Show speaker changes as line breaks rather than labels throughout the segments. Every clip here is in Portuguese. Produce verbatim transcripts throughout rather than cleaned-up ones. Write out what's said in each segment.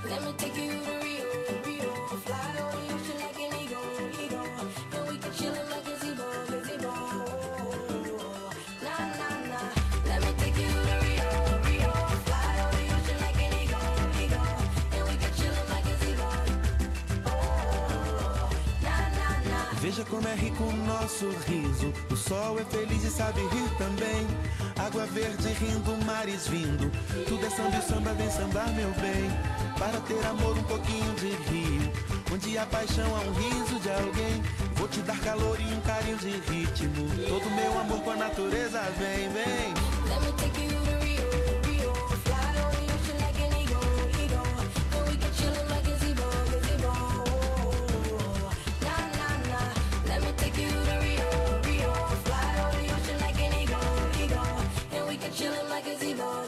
Let me take you to Rio, Rio. Fly over the ocean like an eagle, eagle. And we can chill in my gazebo, gazebo. Nah, nah, nah. Let me take you to Rio, Rio. Fly over the ocean like an eagle, eagle. And we can chill in my gazebo. Nah, nah, nah.
Veja como é rico o nosso riso. O sol é feliz e sabe rir também. Água verde rindo, mares vindo. Tudo é samba e o samba vem sambar, meu bem. Para ter amor, um pouquinho de rio. Onde a paixão há um riso de alguém. Vou te dar calor e um carinho de ritmo. Todo meu amor com a natureza vem, vem.
Let me take you to Rio, Rio. Fly over the ocean like an eagle, eagle. And we can chill in my gazebo, gazebo. Nah, nah, nah. Let me take you to Rio, Rio. Fly over the ocean like an eagle, eagle. And we can chill in my gazebo.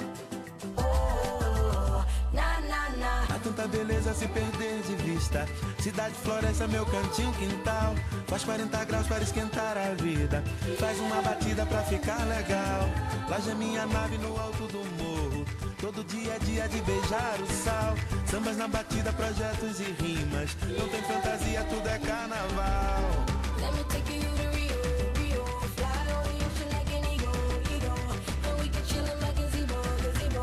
Nah, nah, nah.
Há tanta beleza a se perder de vista. Cidade floresce, meu cantinho, quintal. Faz quarenta graus para esquentar a vida. Faz uma batida pra ficar legal. Laje é minha nave no alto do morro. Todo dia é dia de beijar o sal. Sambas na batida, projetos e rimas. Não tem fantasia, tudo é carnaval.
Let me take you to Rio, Rio. Fly over the ocean like an eagle, eagle. And we can chill in my gazebo, gazebo.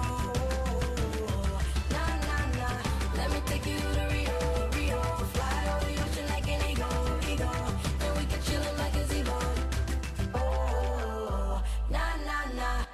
Nah, nah, nah. Let me take you to Rio, Rio. Fly over the ocean like an eagle, eagle. And we can chill in my gazebo. Oh, nah, nah, nah.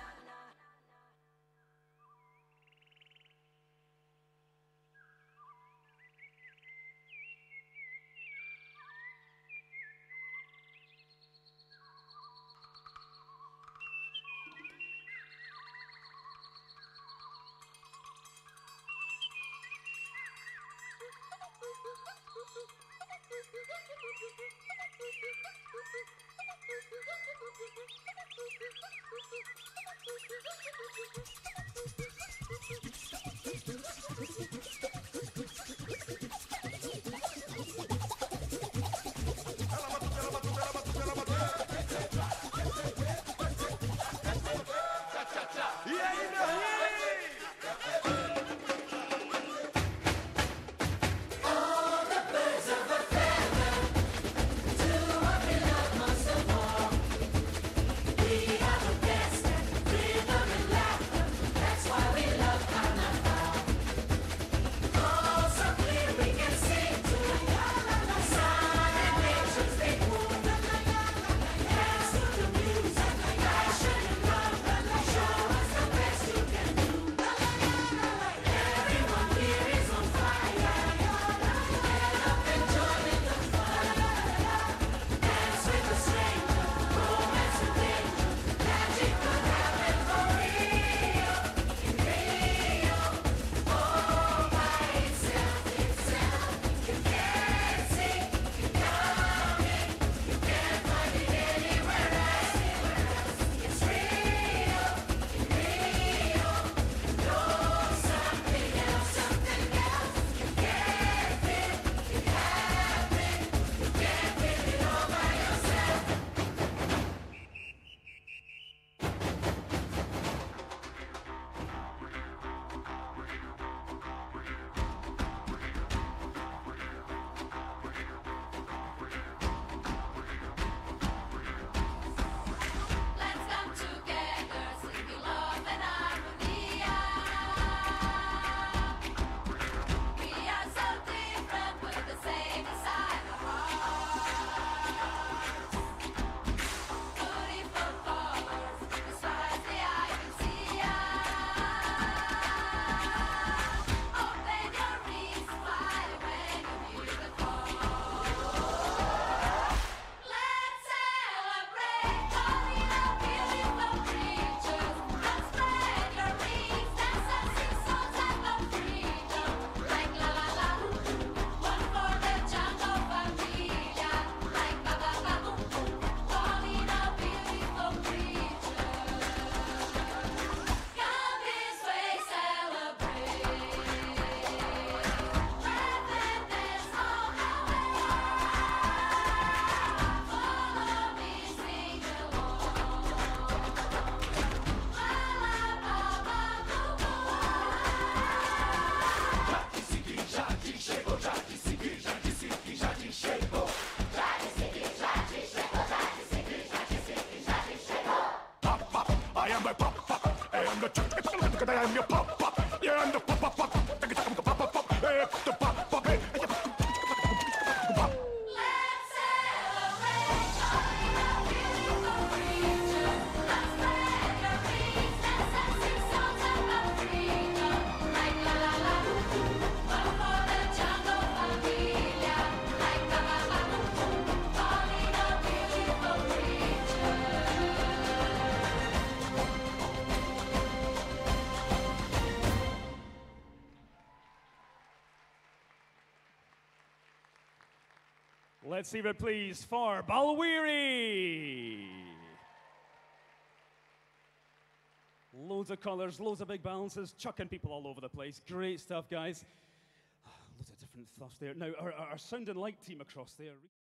am your papa. Yeah, I'm the papa, papa. Papa, papa. Hey, the papa, papa.
Let's see it, please, for Balwearie. Loads of colours, loads of big balances, chucking people all over the place. Great stuff, guys. Loads of different stuff there. Now, our, our sound and light team across there.